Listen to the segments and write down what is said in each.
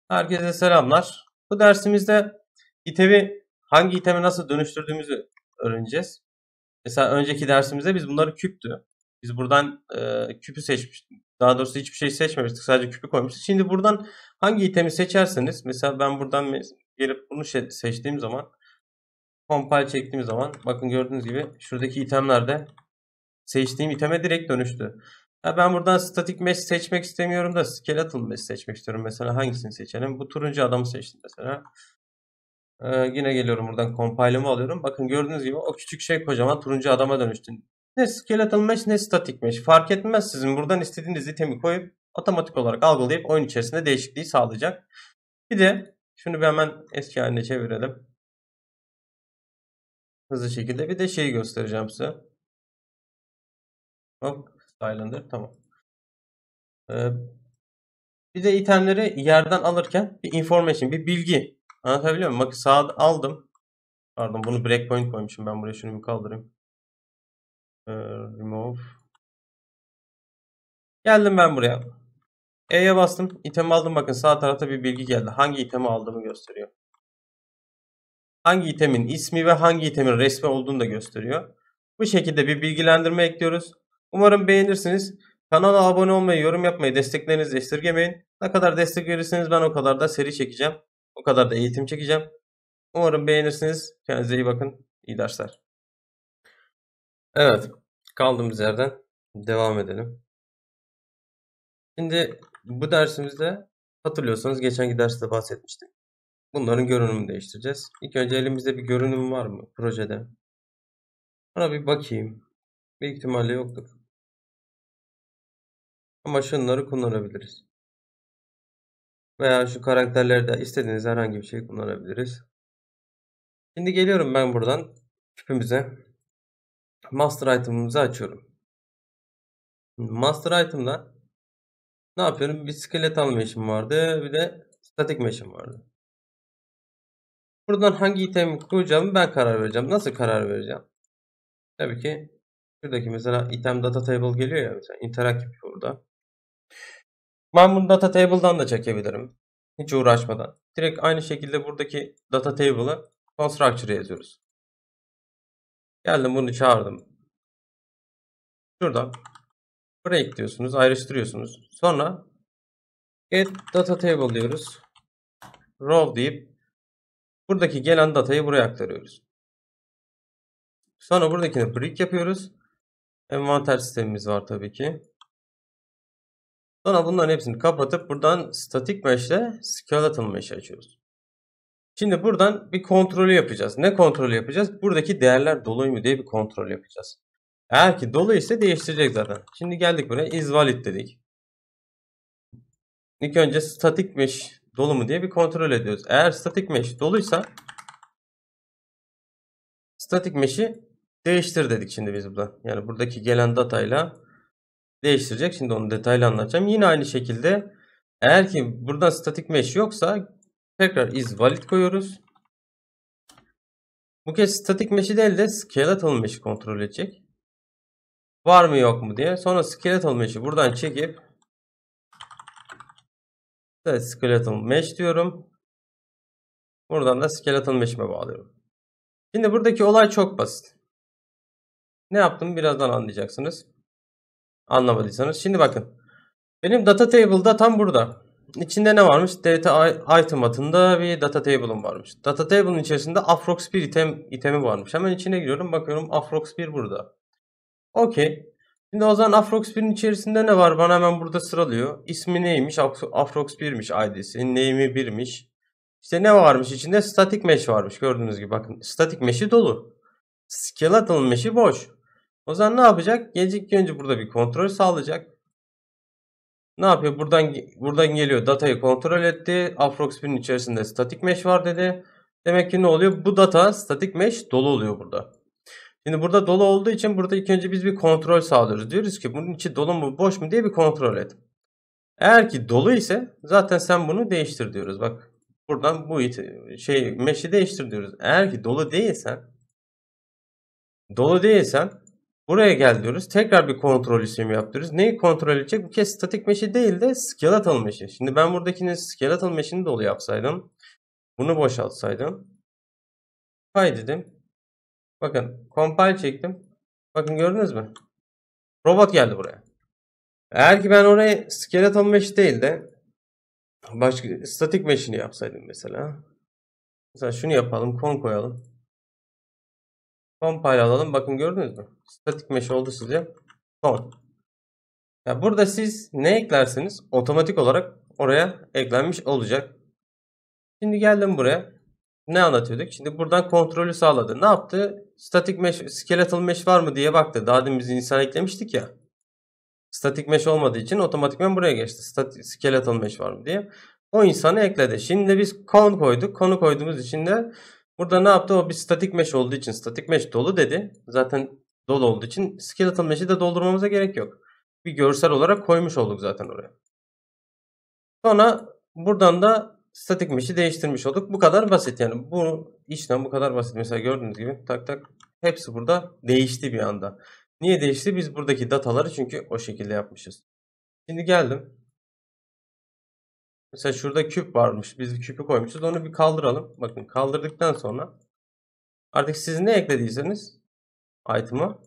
Herkese selamlar. Bu dersimizde hangi iteme nasıl dönüştürdüğümüzü öğreneceğiz. Mesela önceki dersimizde biz bunları küptü. Biz buradan küpü seçmiştik. Daha doğrusu hiçbir şey seçmemiştik. Sadece küpü koymuştuk. Şimdi buradan hangi itemi seçerseniz, mesela ben buradan gelip bunu seçtiğim zaman, compile çektiğim zaman, bakın gördüğünüz gibi şuradaki itemlerde seçtiğim iteme direkt dönüştü. Ben buradan static mesh seçmek istemiyorum da skeletal mesh seçmek istiyorum. Mesela hangisini seçelim? Bu turuncu adamı seçtim mesela. Yine geliyorum, buradan compile'ımı alıyorum. Bakın gördüğünüz gibi o küçük şey kocaman turuncu adama dönüştü. Ne skeletal mesh ne static mesh fark etmez. Sizin buradan istediğiniz itemi koyup otomatik olarak algılayıp oyun içerisinde değişikliği sağlayacak. Bir de şunu bir hemen eski haline çevirelim. Hızlı şekilde bir de şeyi göstereceğim size. Hop, Stylander, tamam. Bir de itemleri yerden alırken bir information, bir bilgi. Anlatabiliyor muyum? Bak, sağ aldım. Pardon, bunu breakpoint koymuşum ben buraya. Şunu bir kaldırayım. Remove. Geldim ben buraya. E'ye bastım. İtemi aldım. Bakın sağ tarafta bir bilgi geldi. Hangi itemi aldığımı gösteriyor. Hangi itemin ismi ve hangi itemin resmi olduğunu da gösteriyor. Bu şekilde bir bilgilendirme ekliyoruz. Umarım beğenirsiniz. Kanala abone olmayı, yorum yapmayı, desteklerinizi esirgemeyin. Ne kadar destek verirseniz ben o kadar da seri çekeceğim. O kadar da eğitim çekeceğim. Umarım beğenirsiniz. Kendinize iyi bakın. İyi dersler. Evet. Kaldığımız yerden devam edelim. Şimdi bu dersimizde hatırlıyorsanız geçenki derste bahsetmiştim. Bunların görünümünü değiştireceğiz. İlk önce elimizde bir görünüm var mı projede? Ona bir bakayım. Büyük ihtimalle yoktur. Ama şunları kullanabiliriz. Veya şu karakterlerde istediğiniz herhangi bir şey kullanabiliriz. Şimdi geliyorum ben buradan küpümüze. Master item'ımızı açıyorum. Master item'da ne yapıyorum? Bir skeletal mesh'im vardı. Bir de static mesh'im vardı. Buradan hangi itemi koyacağımı ben karar vereceğim. Nasıl karar vereceğim? Tabii ki şuradaki mesela item data table geliyor ya, mesela interaktif burada. Ben bunu data table'dan da çekebilirim. Hiç uğraşmadan. Direkt aynı şekilde buradaki data table'ı constructor'a yazıyoruz. Geldim, bunu çağırdım. Şuradan break diyorsunuz, ayrıştırıyorsunuz. Sonra get data table diyoruz. Row deyip buradaki gelen datayı buraya aktarıyoruz. Sonra buradakini break yapıyoruz. Envanter sistemimiz var tabii ki. Sonra bunların hepsini kapatıp buradan static mesh ile skeletal mesh açıyoruz. Şimdi buradan bir kontrolü yapacağız. Ne kontrolü yapacağız? Buradaki değerler dolu mu diye bir kontrol yapacağız. Eğer ki dolu ise değiştirecek zaten. Şimdi geldik buraya, is valid dedik. İlk önce static mesh dolu mu diye bir kontrol ediyoruz. Eğer static mesh doluysa static mesh'i değiştir dedik şimdi biz burada. Yani buradaki gelen datayla değiştirecek. Şimdi onu detaylı anlatacağım. Yine aynı şekilde eğer ki burada static mesh yoksa tekrar is valid koyuyoruz. Bu kez static mesh'i değil de skeletal mesh'i kontrol edecek. Var mı yok mu diye. Sonra skeletal mesh'i buradan çekip skeletal mesh diyorum. Buradan da skeletal mesh'ime bağlıyorum. Şimdi buradaki olay çok basit. Ne yaptım birazdan anlayacaksınız. Anlamadıysanız. Şimdi bakın. Benim data table'da tam burada. İçinde ne varmış? Data item adında bir data table'ım varmış. Data table'ın içerisinde Afrox 1 itemi varmış. Hemen içine giriyorum. Bakıyorum Afrox 1 burada. Okey. Şimdi o zaman Afrox 1'in içerisinde ne var? Bana hemen burada sıralıyor. İsmi neymiş? Afrox 1'miş ID'si. Name'i 1'miş. İşte ne varmış içinde? Static mesh varmış. Gördüğünüz gibi bakın. Static mesh'i dolu. Skeletal mesh'i boş. O zaman ne yapacak? Gelecek önce burada bir kontrol sağlayacak. Ne yapıyor? Buradan geliyor. Datayı kontrol etti. Afrox 1'in içerisinde static mesh var dedi. Demek ki ne oluyor? Bu data static mesh dolu oluyor burada. Şimdi burada dolu olduğu için burada ilk önce biz bir kontrol sağlıyoruz. Diyoruz ki bunun içi dolu mu boş mu diye bir kontrol et. Eğer ki dolu ise zaten sen bunu değiştir diyoruz. Bak buradan bu mesh'i değiştir diyoruz. Eğer ki dolu değilsen Buraya gel diyoruz. Tekrar bir kontrol işlemi yaptırıyoruz. Neyi kontrol edecek? Bu kez static mesh'i değil de skeletal mesh'i. Şimdi ben buradakini skeletal mesh'ini dolu yapsaydım. Bunu boşaltsaydım. Hay dedim. Bakın compile çektim. Bakın gördünüz mü? Robot geldi buraya. Eğer ki ben oraya skeletal mesh değil de başka static mesh'ini yapsaydım mesela. Mesela şunu yapalım. Con koyalım. Compile alalım. Bakın gördünüz mü? Static mesh oldu size. Con. Ya burada siz ne eklerseniz otomatik olarak oraya eklenmiş olacak. Şimdi geldim buraya. Ne anlatıyorduk? Şimdi buradan kontrolü sağladı. Ne yaptı? Static mesh, skeletal mesh var mı diye baktı. Daha demin biz insan eklemiştik ya. Static mesh olmadığı için otomatikman buraya geçti. Skeletal mesh var mı diye. O insanı ekledi. Şimdi biz con koyduk. Con'u koyduğumuz için de burada ne yaptı? O bir static mesh olduğu için static mesh dolu dedi. Zaten dolu olduğu için skeletal mesh'i de doldurmamıza gerek yok. Bir görsel olarak koymuş olduk zaten oraya. Sonra buradan da static mesh'i değiştirmiş olduk. Bu kadar basit yani. Bu işlem bu kadar basit. Mesela gördüğünüz gibi tak tak hepsi burada değişti bir anda. Niye değişti? Biz buradaki dataları çünkü o şekilde yapmışız. Şimdi geldim. Mesela şurada küp varmış. Biz bir küpü koymuşuz. Onu bir kaldıralım. Bakın kaldırdıktan sonra artık siz ne eklediyseniz item'a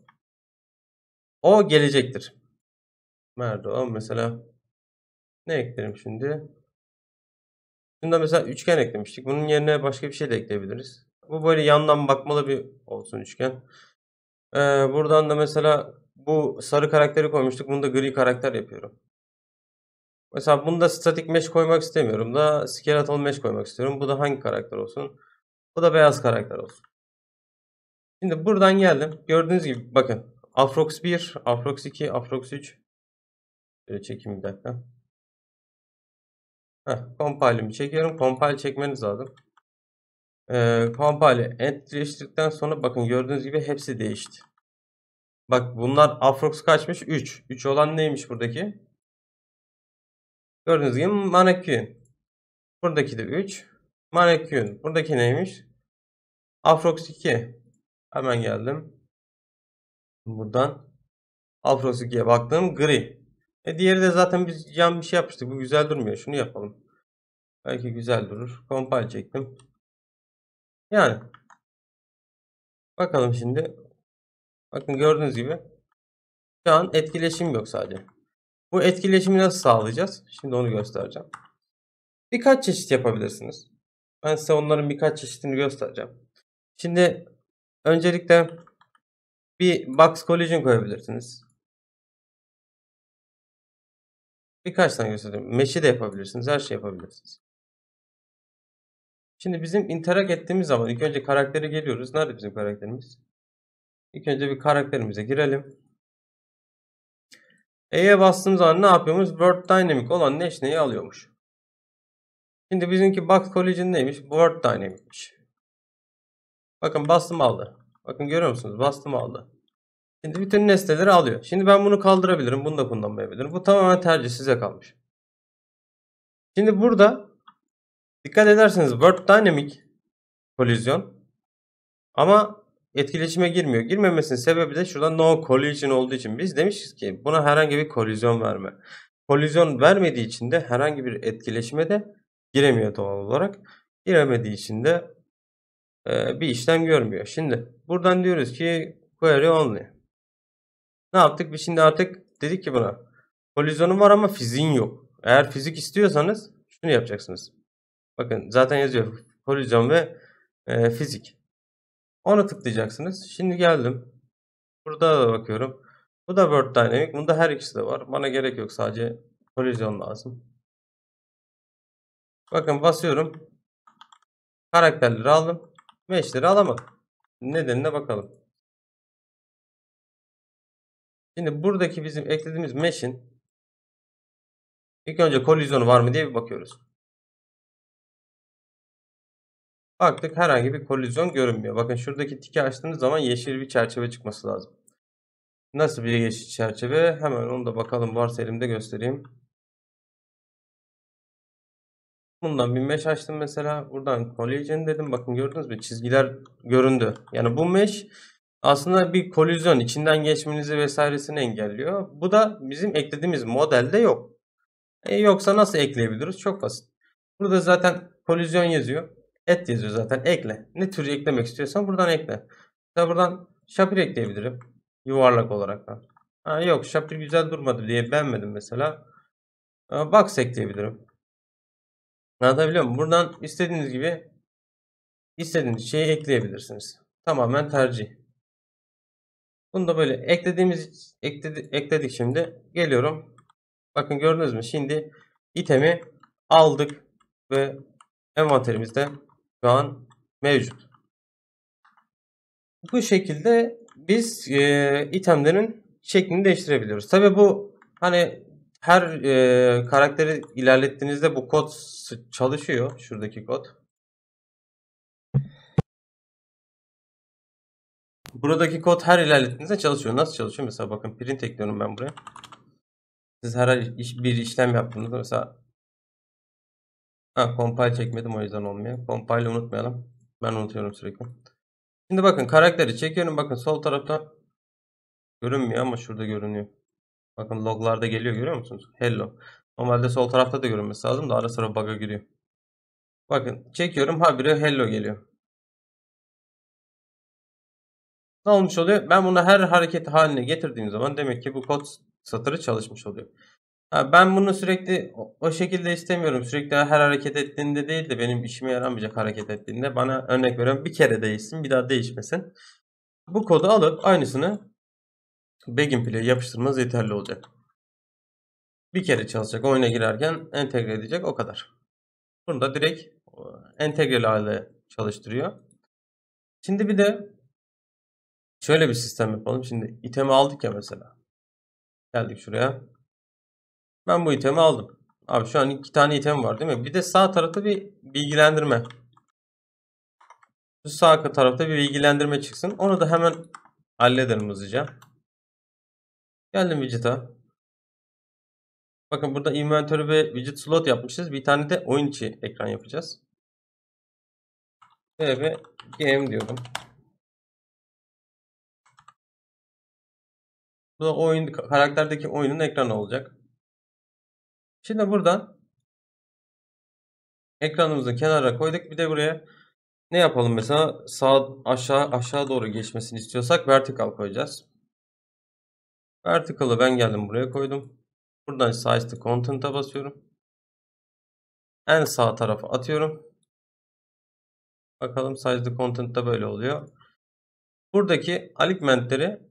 o gelecektir. Nerede o? Mesela ne eklerim şimdi? Şunda mesela üçgen eklemiştik. Bunun yerine başka bir şey de ekleyebiliriz. Bu böyle yandan bakmalı bir olsun üçgen. Buradan da mesela bu sarı karakteri koymuştuk. Bunu da gri karakter yapıyorum. Mesela bunda static mesh koymak istemiyorum da skeletal mesh koymak istiyorum. Bu da hangi karakter olsun? Bu da beyaz karakter olsun. Şimdi buradan geldim. Gördüğünüz gibi bakın. Afrox 1, Afrox 2, Afrox 3. Şöyle çekeyim bir dakika. Compile'imi çekiyorum. Compile çekmeniz lazım. Compile'i etkileştirdikten sonra bakın gördüğünüz gibi hepsi değişti. Bak bunlar Afrox kaçmış? 3. 3 olan neymiş buradaki? Gördüğünüz gibi Manekün. Buradaki de 3. Manekün. Buradaki neymiş? Afrox 2. Hemen geldim. Buradan Afrox 2'ye baktım. Gri. Diğeri de zaten biz yan bir şey yapmıştık. Bu güzel durmuyor. Şunu yapalım. Belki güzel durur. Compile çektim. Yani. Bakalım şimdi. Bakın gördüğünüz gibi. Şu an etkileşim yok sadece. Bu etkileşimi nasıl sağlayacağız? Şimdi onu göstereceğim. Birkaç çeşit yapabilirsiniz. Ben size onların birkaç çeşitini göstereceğim. Şimdi öncelikle bir box collision koyabilirsiniz. Birkaç tane göstereyim. Mesh'i de yapabilirsiniz. Her şey yapabilirsiniz. Şimdi bizim interact ettiğimiz zaman ilk önce karaktere geliyoruz. Nerede bizim karakterimiz? İlk önce bir karakterimize girelim. E'ye bastığımız zaman ne yapıyormuş? Word Dynamic olan nesneyi alıyormuş. Şimdi bizimki box collision neymiş? Word Dynamic'miş. Bakın bastım aldı. Bakın görüyor musunuz? Bastım aldı. Şimdi bütün nesneleri alıyor. Şimdi ben bunu kaldırabilirim. Bunu da kullanmayabilirim. Bu tamamen tercih size kalmış. Şimdi burada dikkat ederseniz Word Dynamic kolizyon ama etkileşime girmiyor. Girmemesinin sebebi de şurada no collision olduğu için biz demişiz ki buna herhangi bir kolizyon verme. Kolizyon vermediği için de herhangi bir etkileşime de giremiyor doğal olarak. Giremediği için de bir işlem görmüyor. Şimdi buradan diyoruz ki query only. Ne yaptık? Biz şimdi artık dedik ki buna kolizyonun var ama fiziğin yok. Eğer fizik istiyorsanız şunu yapacaksınız. Bakın zaten yazıyor kolizyon ve fizik. Onu tıklayacaksınız. Şimdi geldim. Burada da bakıyorum. Bu da Word Dynamic. Bunda her ikisi de var. Bana gerek yok. Sadece kolizyon lazım. Bakın basıyorum. Karakterleri aldım. Mesh'leri alamadım. Nedenine bakalım. Şimdi buradaki bizim eklediğimiz mesh'in ilk önce kolizyonu var mı diye bir bakıyoruz. Baktık herhangi bir kolizyon görünmüyor. Bakın şuradaki tiki açtığınız zaman yeşil bir çerçeve çıkması lazım. Nasıl bir yeşil çerçeve? Hemen onu da bakalım. Varsa elimde göstereyim. Bundan bir mesh açtım mesela. Buradan collision dedim. Bakın gördünüz mü? Çizgiler göründü. Yani bu mesh Aslında bir kolizyon içinden geçmenizi vesairesini engelliyor. Bu da bizim eklediğimiz modelde yok. Yoksa nasıl ekleyebiliriz? Çok basit. Burada zaten kolizyon yazıyor. Et yazıyor zaten. Ekle. Ne tür eklemek istiyorsan buradan ekle. Mesela buradan şapir ekleyebilirim. Yuvarlak olarak da. Yok şapir güzel durmadı diye beğenmedim mesela. Box ekleyebilirim. Anlatabiliyor muyum? Buradan istediğiniz gibi istediğiniz şeyi ekleyebilirsiniz. Tamamen tercih. Bunu da böyle ekledik şimdi. Geliyorum. Bakın gördünüz mü? Şimdi itemi aldık ve envanterimizde şu an mevcut. Bu şekilde biz itemlerin şeklini değiştirebiliyoruz. Tabi bu hani her karakteri ilerlettiğinizde bu kod çalışıyor. Şuradaki kod. Buradaki kod her ilerlettiğinizde çalışıyor. Nasıl çalışıyor? Mesela bakın print ekliyorum ben buraya. Siz her bir işlem yaptığınızda mesela compile çekmedim o yüzden olmuyor. Compile'ı unutmayalım. Ben unutuyorum sürekli. Şimdi bakın karakteri çekiyorum. Bakın sol tarafta görünmüyor ama şurada görünüyor. Bakın loglarda geliyor görüyor musunuz? Hello. Normalde sol tarafta da görünmesi lazım da ara sıra bug'a giriyor. Bakın çekiyorum habire hello geliyor. Ne olmuş oluyor? Ben bunu her hareket haline getirdiğim zaman demek ki bu kod satırı çalışmış oluyor. Ben bunu sürekli o şekilde istemiyorum. Sürekli her hareket ettiğinde değil de benim işime yaramayacak hareket ettiğinde bana örnek veriyorum bir kere değişsin bir daha değişmesin. Bu kodu alıp aynısını Begin Play'e yapıştırmanız yeterli olacak. Bir kere çalışacak oyuna girerken entegre edecek o kadar. Bunu da direkt entegreli hale çalıştırıyor. Şimdi bir de şöyle bir sistem yapalım. Şimdi itemi aldık ya mesela. Geldik şuraya. Ben bu itemi aldım. Abi şu an 2 tane item var değil mi? Bir de sağ tarafta bir bilgilendirme. Şu sağ tarafta bir bilgilendirme çıksın. Onu da hemen hallederim hızlıca. Geldim widget'a. Bakın burada inventory ve widget slot yapmışız. Bir tane de oyun içi ekran yapacağız. Ve game diyorum. Bu da karakterdeki oyunun ekranı olacak. Şimdi buradan ekranımızı kenara koyduk. Bir de buraya ne yapalım mesela sağ aşağı doğru geçmesini istiyorsak vertical koyacağız. Vertical'ı ben geldim buraya koydum. Buradan size to content'a basıyorum. En sağ tarafa atıyorum. Bakalım size to content'ta böyle oluyor. Buradaki alignment'leri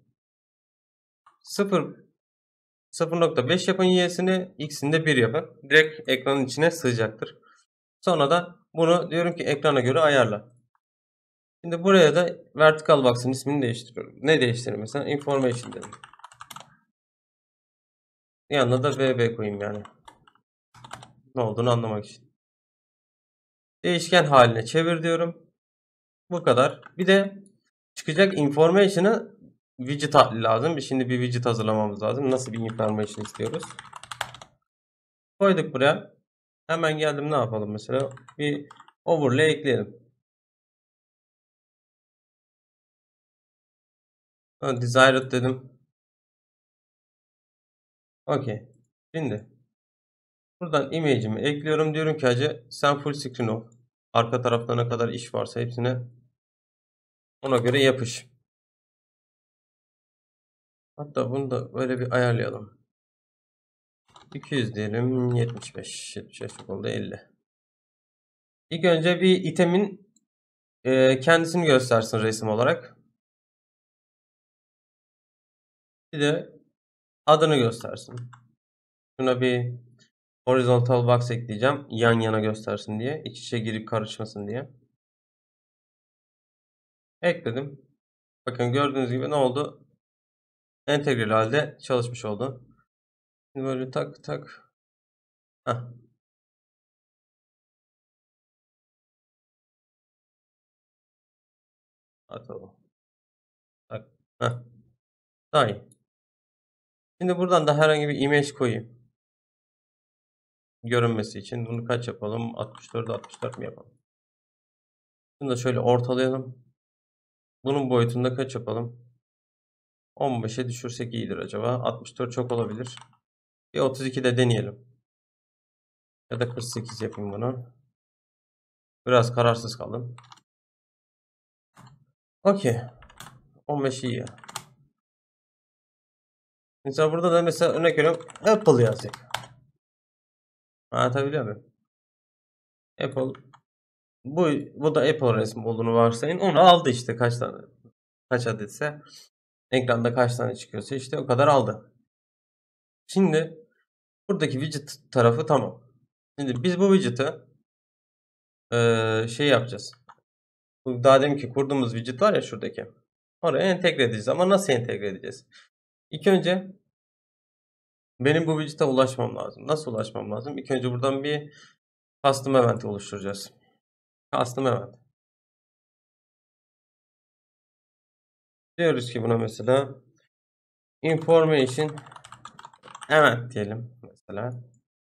0.5 yapın y'sini x'ini de 1 yapın. Direkt ekranın içine sığacaktır. Sonra da bunu diyorum ki ekrana göre ayarla. Şimdi buraya da vertical box'ın ismini değiştiriyorum. Ne değiştireyim mesela? Information dedim. Yanına da VB koyayım yani. Ne olduğunu anlamak için. Değişken haline çevir diyorum. Bu kadar. Bir de çıkacak information'ı widget lazım. Şimdi bir widget hazırlamamız lazım. Nasıl bir information istiyoruz? Koyduk buraya. Hemen geldim ne yapalım mesela? Bir overlay ekleyelim. Desired dedim. Okey. Şimdi buradan image'imi ekliyorum. Diyorum ki hacı sen full screen ol. Arka tarafta ne kadar iş varsa hepsine ona göre yapış. Hatta bunu da böyle bir ayarlayalım. 200 diyelim. 75. 75 çok oldu 50. İlk önce bir itemin kendisini göstersin resim olarak. Bir de adını göstersin. Şuna bir horizontal box ekleyeceğim. Yan yana göstersin diye. İç içe girip karışmasın diye. Ekledim. Bakın gördüğünüz gibi ne oldu? Entegreli halde çalışmış oldu. Şimdi böyle tak tak. Heh. Atalım. Tak. Heh. Daha iyi. Şimdi buradan da herhangi bir image koyayım. Görünmesi için. Bunu kaç yapalım? 64 64 mi yapalım? Bunu da şöyle ortalayalım. Bunun boyutunda kaç yapalım? 15'e düşürsek iyidir acaba. 64 çok olabilir. Bir 32 de deneyelim. Ya da 48 yapayım bunu. Biraz kararsız kaldım. Okey. 15 iyi ya. Mesela burada da mesela örnek veriyorum Apple yazacak. Anlatabiliyor muyum? Apple. Bu da Apple resmi olduğunu varsayın. Onu aldı işte kaç tane. Kaç adetse. Ekranda kaç tane çıkıyorsa işte o kadar aldı. Şimdi buradaki widget tarafı tamam. Şimdi biz bu widget'ı şey yapacağız. Bu daha demin ki kurduğumuz widget var ya şuradaki. Oraya entegre edeceğiz. Ama nasıl entegre edeceğiz? İlk önce benim bu widget'e ulaşmam lazım. Nasıl ulaşmam lazım? İlk önce buradan bir custom event oluşturacağız. Custom event. Diyoruz ki buna mesela information event diyelim mesela.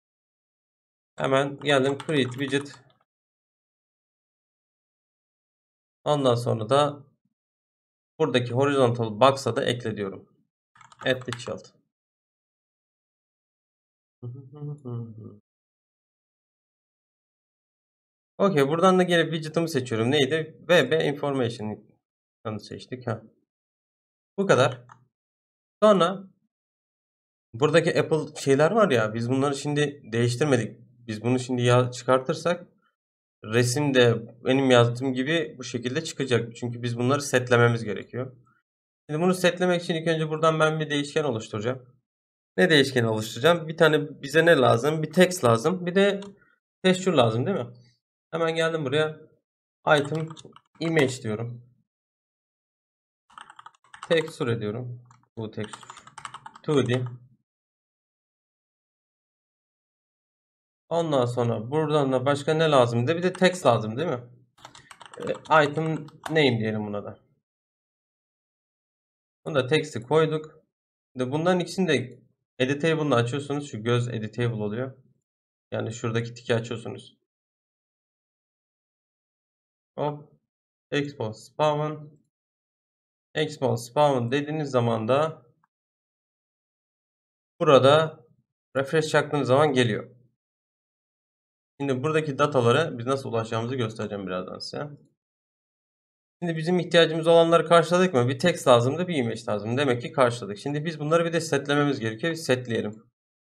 Hemen geldim create widget. Ondan sonra da buradaki horizontal box'a da ekle diyorum. Add the child. Okey, buradan da gelip widget'ımı seçiyorum. Neydi? VB information'ı seçtik. Ha. Bu kadar. Sonra buradaki Apple şeyler var ya, biz bunları şimdi değiştirmedik. Biz bunu şimdi çıkartırsak resim de benim yazdığım gibi bu şekilde çıkacak. Çünkü biz bunları setlememiz gerekiyor. Şimdi bunu setlemek için ilk önce buradan ben bir değişken oluşturacağım. Ne değişkeni oluşturacağım? Bir tane bize ne lazım? Bir text lazım. Bir de texture lazım değil mi? Hemen geldim buraya. Item image diyorum. Texture ediyorum. Bu texture. 2D. Ondan sonra buradan da başka ne lazım? Bir de text lazım değil mi? Item name diyelim buna da. Bunu da text'i koyduk. Bunların ikisini de editable'ını açıyorsunuz. Şu göz editable oluyor. Yani şuradaki tiki açıyorsunuz. Hop. Expose spawn. Expose spawn dediğiniz zaman da burada refresh çaktığınız zaman geliyor. Şimdi buradaki datalara biz nasıl ulaşacağımızı göstereceğim birazdan size. Şimdi bizim ihtiyacımız olanları karşıladık mı? Bir text lazımdı, bir image lazım. Demek ki karşıladık. Şimdi biz bunları bir de setlememiz gerekiyor. Bir setleyelim.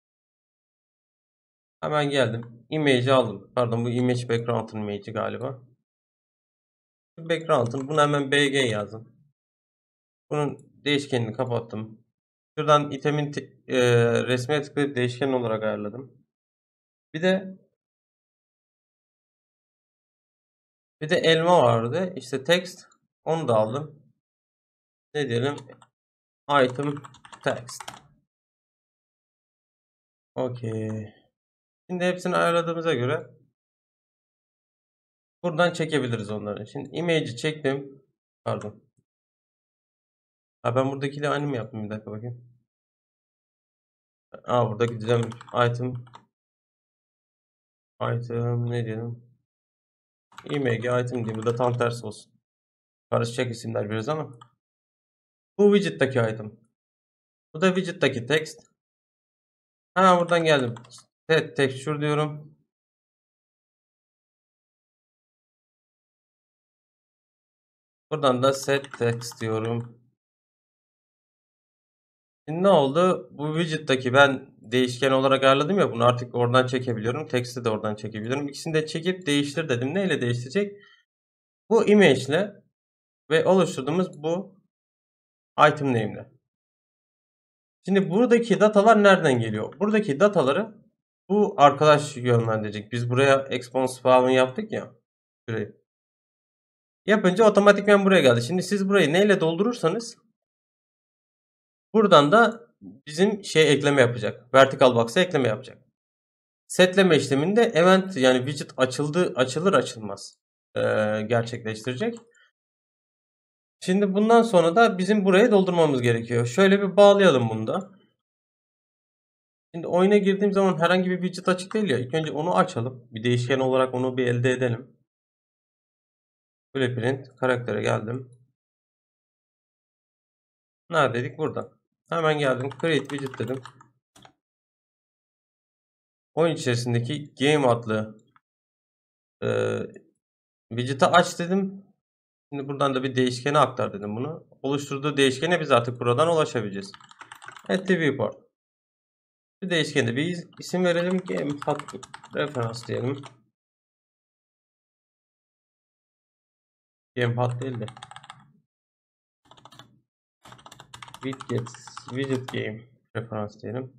Hemen geldim. Image'i aldım. Pardon, bu image background'ın image'i galiba. Background'ın, bunu hemen bg yazdım. Bunun değişkenini kapattım. Şuradan itemin resmine tıklayıp değişken olarak ayarladım. Bir de elma vardı. İşte text. Onu da aldım. Ne diyelim? Item text. Okey. Şimdi hepsini ayarladığımıza göre buradan çekebiliriz onları. Şimdi image'i çektim. Pardon. Ha, ben buradakiyle aynı mı yaptım? Bir dakika bakayım. Buradaki düzen item ne diyelim? Image item diye. Bu da tam tersi olsun. Karışacak isimler biraz ama. Bu widget'taki item. Bu da widget'taki text. Buradan geldim. Set texture diyorum. Buradan da set text diyorum. Şimdi ne oldu? Bu widget'taki ben değişken olarak ayarladım ya, bunu artık oradan çekebiliyorum. Text'i de oradan çekebiliyorum. İkisini de çekip değiştir dedim. Neyle değiştirecek? Bu image ile ve oluşturduğumuz bu item name ile. Şimdi buradaki datalar nereden geliyor? Buradaki dataları bu arkadaş yönlendirecek. Biz buraya expose spawn yaptık ya. Şurayı. Yapınca otomatikman buraya geldi. Şimdi siz burayı neyle doldurursanız buradan da bizim ekleme yapacak. Vertical box'a ekleme yapacak. Setleme işleminde event yani widget açılır açılmaz gerçekleştirecek. Şimdi bundan sonra da bizim burayı doldurmamız gerekiyor. Şöyle bir bağlayalım bunu da. Şimdi oyuna girdiğim zaman herhangi bir widget açık değil ya. İlk önce onu açalım. Bir değişken olarak onu bir elde edelim. Böyle print karaktere geldim. Neredeydik? Burada. Hemen geldim. Create widget dedim. Oyun içerisindeki game adlı widget'ı aç dedim. Şimdi buradan da bir değişkene aktar dedim bunu. Oluşturduğu değişkene biz artık buradan ulaşabileceğiz. Add the viewport. Bir değişkene bir isim verelim. Game referans diyelim. Gamepad değil de widget game referans diyelim.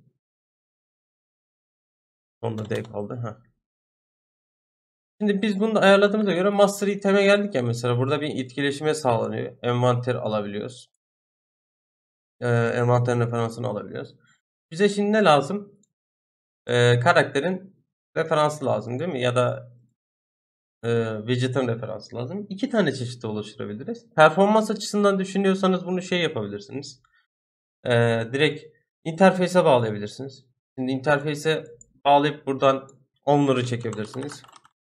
Sonunda D kaldı. Heh. Şimdi biz bunu da ayarladığımıza göre master item'e geldik ya, mesela burada bir etkileşime sağlanıyor. Envanter alabiliyoruz. Envanterin referansını alabiliyoruz. Bize şimdi ne lazım? Karakterin referansı lazım değil mi? Ya da widget'ın referansı lazım. İki tane çeşit oluşturabiliriz. Performans açısından düşünüyorsanız bunu şey yapabilirsiniz. Direkt interface'e bağlayabilirsiniz. Şimdi interface'e bağlayıp buradan owner'ı çekebilirsiniz.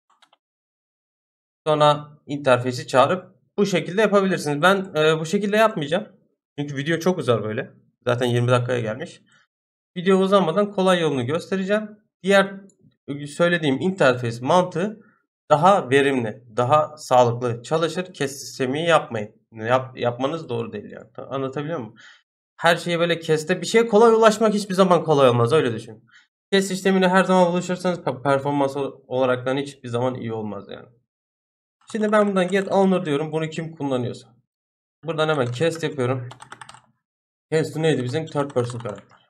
Sonra interface'i çağırıp bu şekilde yapabilirsiniz. Ben bu şekilde yapmayacağım. Çünkü video çok uzar böyle. Zaten 20 dakikaya gelmiş. Video uzanmadan kolay yolunu göstereceğim. Diğer söylediğim interface mantığı daha verimli, daha sağlıklı çalışır. Kes sistemi yapmayın. Yapmanız doğru değil yani. Anlatabiliyor muyum? Her şeyi böyle keste, bir şeye kolay ulaşmak hiçbir zaman kolay olmaz, öyle düşün. Kes sistemine her zaman ulaşırsanız performans olaraktan hiçbir zaman iyi olmaz yani. Şimdi ben buradan get owner diyorum. Bunu kim kullanıyorsa. Buradan hemen cast yapıyorum. Cast neydi bizim? Third person karakter.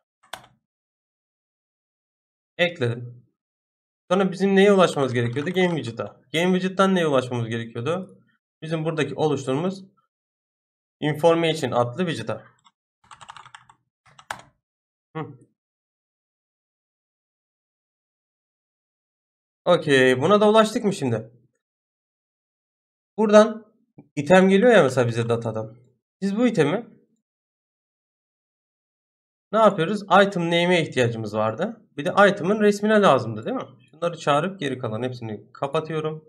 Ekledim. Sonra bizim neye ulaşmamız gerekiyordu? Game widget'a. Game widget'tan neye ulaşmamız gerekiyordu? Bizim buradaki oluşturduğumuz information adlı widget'a. Okey. Buna da ulaştık mı şimdi? Buradan item geliyor ya mesela bize datadan. Biz bu itemi ne yapıyoruz? Item name'e ihtiyacımız vardı. Bir de item'ın resmine lazımdı değil mi? Şunları çağırıp geri kalan hepsini kapatıyorum.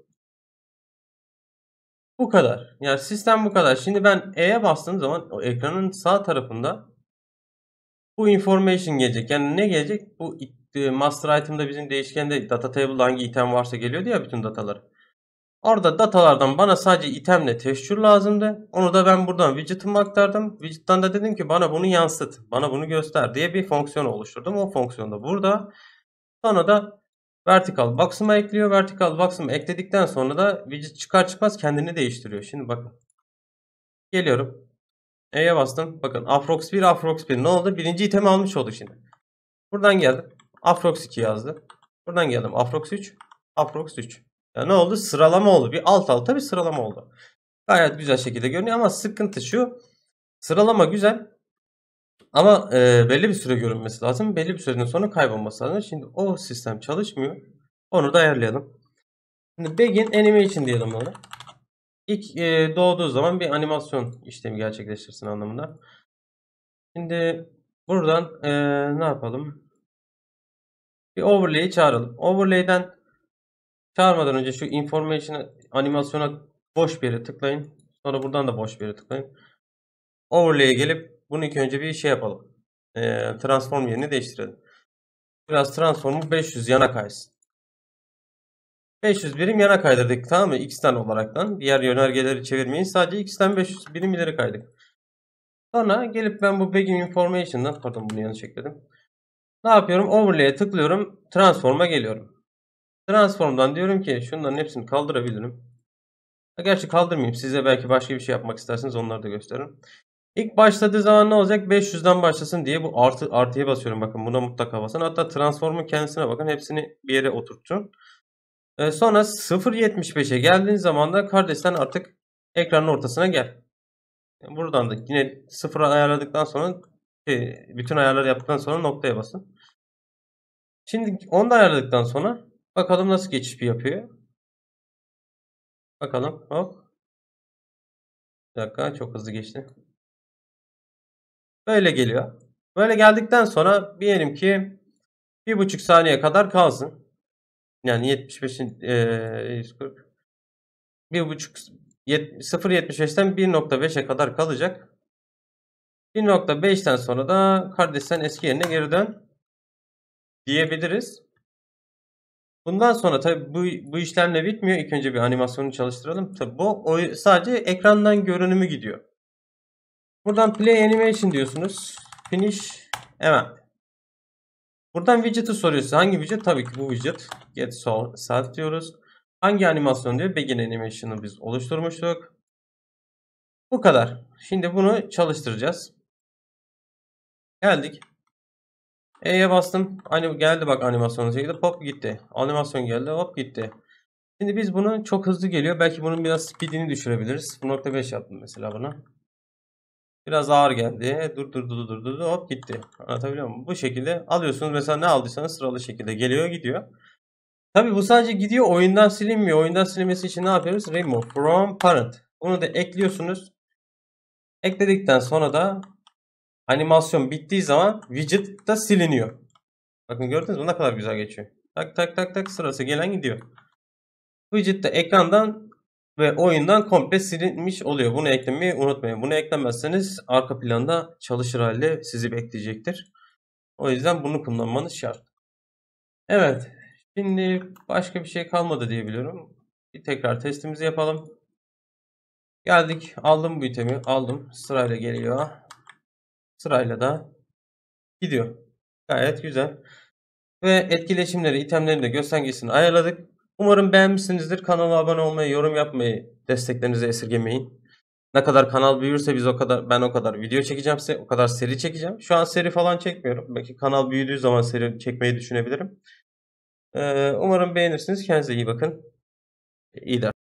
Bu kadar. Yani sistem bu kadar. Şimdi ben E'ye bastığım zaman o ekranın sağ tarafında bu information gelecek. Yani ne gelecek? Bu master item'da bizim değişkende data table'da hangi item varsa geliyordu ya, bütün datalar. Orada datalardan bana sadece itemle texture lazımdı. Onu da ben buradan widget'ıma aktardım. Widget'tan da dedim ki bana bunu yansıt, bana bunu göster diye bir fonksiyon oluşturdum. O fonksiyon da burada. Sonra da vertical box'ıma ekliyor. Vertical box'ımı ekledikten sonra da widget çıkar çıkmaz kendini değiştiriyor. Şimdi bakın. Geliyorum. E'ye bastım. Bakın Afrox 1, Afrox 1 ne oldu? Birinci itemi almış oldu şimdi. Buradan geldim. Afrox 2 yazdı. Buradan geldim. Afrox 3, Afrox 3. Ya ne oldu? Sıralama oldu. Bir alt alta bir sıralama oldu. Gayet güzel şekilde görünüyor ama sıkıntı şu. Sıralama güzel ama belli bir süre görünmesi lazım. Belli bir süreden sonra kaybolması lazım. Şimdi o sistem çalışmıyor. Onu da ayarlayalım. Şimdi begin animation diyelim ona. İlk doğduğu zaman bir animasyon işlemi gerçekleştirsin anlamında. Şimdi buradan ne yapalım? Bir overlay'i çağıralım. Overlay'den çağırmadan önce şu information animasyona boş bir yere tıklayın. Sonra buradan da boş bir yere tıklayın. Overlay'e gelip bunu ilk önce bir şey yapalım. Transform yerini değiştirelim. Biraz transformu 500 yana kaysın. 500 birim yana kaydırdık, tamam mı? X'ten olaraktan. Diğer yönergeleri çevirmeyin. Sadece X'ten 500 birim ileri kaydık. Sonra gelip ben bu begin information'dan, pardon bunu yanlış ekledim. Ne yapıyorum? Overlay'e tıklıyorum. Transform'a geliyorum. Transform'dan diyorum ki şunların hepsini kaldırabilirim. Gerçi kaldırmayayım. Size belki başka bir şey yapmak isterseniz onları da gösteririm. İlk başladığı zaman ne olacak? 500'den başlasın diye bu artıya basıyorum. Bakın buna mutlaka basın. Hatta transform'un kendisine bakın. Hepsini bir yere oturtun. Sonra 0.75'e geldiğin zaman da kardeşten artık ekranın ortasına gel. Buradan da yine 0'a ayarladıktan sonra bütün ayarları yaptıktan sonra noktaya basın. Şimdi onu da ayarladıktan sonra bakalım nasıl geçiş yapıyor. Bakalım. Hop. Bir dakika, çok hızlı geçti. Böyle geliyor. Böyle geldikten sonra diyelim ki 1,5 saniye kadar kalsın. Yani 75'in 140 1,5 0.75'ten 1.5'e kadar kalacak. 1.5'ten sonra da kardeş sen eski yerine geri dön diyebiliriz. Bundan sonra tabi bu işlemle bitmiyor. İlk önce bir animasyonu çalıştıralım. Tabi bu sadece ekrandan görünümü gidiyor. Buradan Play Animation diyorsunuz. Finish. Hemen. Buradan widget'ı soruyorsa hangi widget? Tabii ki bu widget. Get Self diyoruz. Hangi animasyon diyor? Begin Animation'ı biz oluşturmuştuk. Bu kadar. Şimdi bunu çalıştıracağız. Geldik. E'ye bastım. Geldi bak animasyon şekilde hop gitti. Animasyon geldi hop gitti. Şimdi biz bunu çok hızlı geliyor. Belki bunun biraz speedini düşürebiliriz. 0.5 yaptım mesela buna. Biraz ağır geldi. Dur hop gitti. Anlatabiliyor muyum? Bu şekilde alıyorsunuz. Mesela ne aldıysanız sıralı şekilde geliyor gidiyor. Tabi bu sadece gidiyor, oyundan silinmiyor. Oyundan silinmesi için ne yapıyoruz? Remove from parent. Bunu da ekliyorsunuz. Ekledikten sonra da animasyon bittiği zaman widget da siliniyor. Bakın gördünüz mü ne kadar güzel geçiyor. Tak tak tak tak sırası gelen gidiyor. Widget de ekrandan ve oyundan komple silinmiş oluyor. Bunu eklemeyi unutmayın. Bunu eklemezseniz arka planda çalışır halde sizi bekleyecektir. O yüzden bunu kullanmanız şart. Evet. Şimdi başka bir şey kalmadı diye biliyorum. Bir tekrar testimizi yapalım. Geldik. Aldım bu itemi. Aldım. Sırayla geliyor. Sırayla da gidiyor. Gayet güzel. Ve etkileşimleri, itemlerin de göstergesini ayarladık. Umarım beğenmişsinizdir. Kanala abone olmayı, yorum yapmayı, desteklerinizi esirgemeyin. Ne kadar kanal büyürse ben o kadar video çekeceğim size. O kadar seri çekeceğim. Şu an seri falan çekmiyorum. Belki kanal büyüdüğü zaman seri çekmeyi düşünebilirim. Umarım beğenirsiniz. Kendinize iyi bakın. İyi dersler.